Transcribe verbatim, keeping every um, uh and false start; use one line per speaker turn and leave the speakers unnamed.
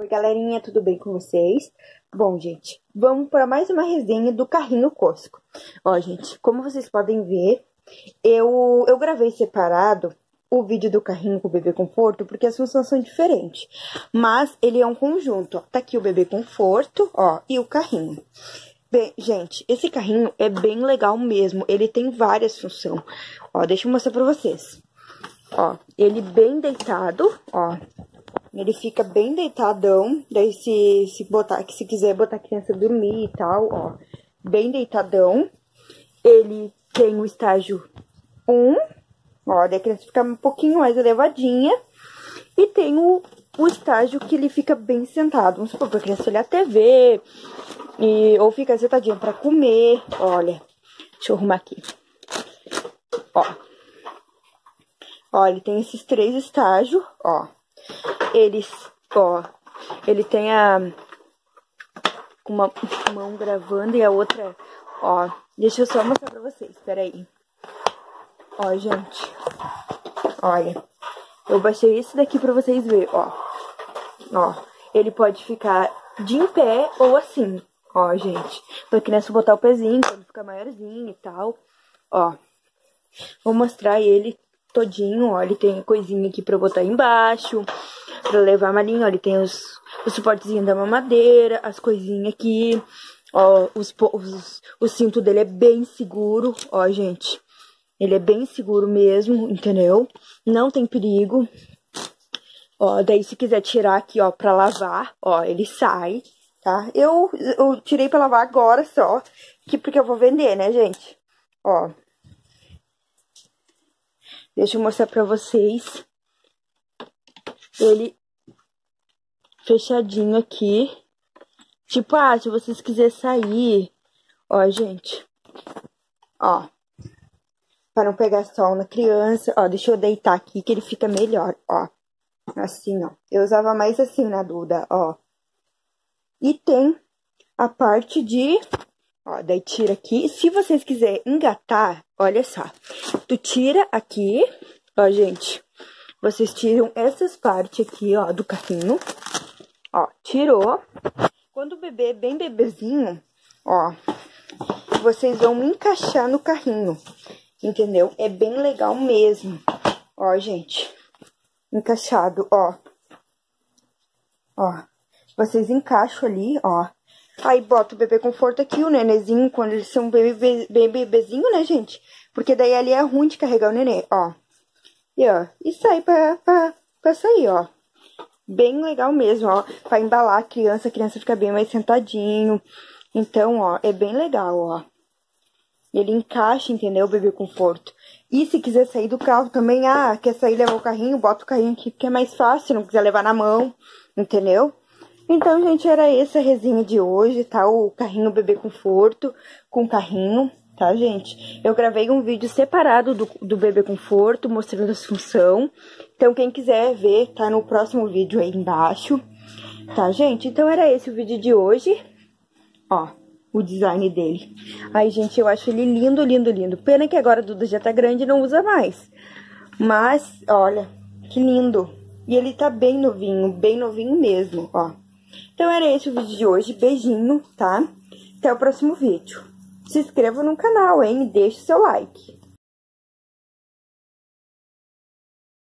Oi, galerinha, tudo bem com vocês? Bom, gente, vamos para mais uma resenha do carrinho Cosco. Ó, gente, como vocês podem ver, eu, eu gravei separado o vídeo do carrinho com o bebê conforto, porque as funções são diferentes. Mas ele é um conjunto, ó. Tá aqui o bebê conforto, ó, e o carrinho. Bem, gente, esse carrinho é bem legal mesmo, ele tem várias funções. Ó, deixa eu mostrar pra vocês. Ó, ele bem deitado, ó. Ele fica bem deitadão, daí se, se botar, se quiser botar a criança dormir e tal, ó, bem deitadão. Ele tem o estágio um, ó, daí a criança fica um pouquinho mais elevadinha. E tem o, o estágio que ele fica bem sentado, vamos supor, pra criança olhar a T V, e, ou ficar sentadinha pra comer, olha, deixa eu arrumar aqui, ó. Ó, ele tem esses três estágios, ó. Eles, ó, ele tem a uma mão gravando e a outra, ó, deixa eu só mostrar pra vocês, peraí. Ó, gente, olha, eu baixei isso daqui pra vocês verem, ó. Ó, ele pode ficar de em pé ou assim, ó, gente, pra criança botar o pezinho, quando ficar maiorzinho e tal, ó. Vou mostrar ele todinho, ó, ele tem coisinha aqui pra botar embaixo, pra levar a malinha, ó, ele tem os, os suportezinhos da mamadeira, as coisinhas aqui, ó, os, os, o cinto dele é bem seguro, ó, gente, ele é bem seguro mesmo, entendeu? Não tem perigo, ó, daí se quiser tirar aqui, ó, pra lavar, ó, ele sai, tá? Eu, eu tirei pra lavar agora só, que, porque eu vou vender, né, gente? Ó. Deixa eu mostrar pra vocês ele fechadinho aqui. Tipo, ah, se vocês quiserem sair. Ó, gente. Ó. Pra não pegar sol na criança. Ó, deixa eu deitar aqui que ele fica melhor, ó. Assim, ó. Eu usava mais assim na Duda, ó. E tem a parte de... Ó, daí tira aqui. Se vocês quiserem engatar, olha só. Tu tira aqui, ó, gente. Vocês tiram essas partes aqui, ó, do carrinho. Ó, tirou. Quando o bebê é bem bebezinho, ó, vocês vão encaixar no carrinho, entendeu? É bem legal mesmo. Ó, gente. Encaixado, ó. Ó. Vocês encaixam ali, ó. Aí bota o bebê conforto aqui, o nenenzinho, quando eles são bem, bem, bem bebezinho, né, gente? Porque daí ali é ruim de carregar o neném, ó. E, ó, e sai pra, pra, pra sair, ó. Bem legal mesmo, ó. Pra embalar a criança, a criança fica bem mais sentadinho. Então, ó, é bem legal, ó. Ele encaixa, entendeu, o bebê conforto. E se quiser sair do carro também, ah, quer sair levar o carrinho, bota o carrinho aqui, que é mais fácil, se não quiser levar na mão, entendeu? Então, gente, era essa a resenha de hoje, tá? O carrinho bebê conforto com carrinho, tá, gente? Eu gravei um vídeo separado do, do bebê conforto, mostrando as funções. Então, quem quiser ver, tá no próximo vídeo aí embaixo, tá, gente? Então, era esse o vídeo de hoje. Ó, o design dele. Ai, gente, eu acho ele lindo, lindo, lindo. Pena que agora a Duda já tá grande e não usa mais. Mas, olha, que lindo. E ele tá bem novinho, bem novinho mesmo, ó. Então, era esse o vídeo de hoje. Beijinho, tá? Até o próximo vídeo. Se inscreva no canal, hein? E deixe seu like.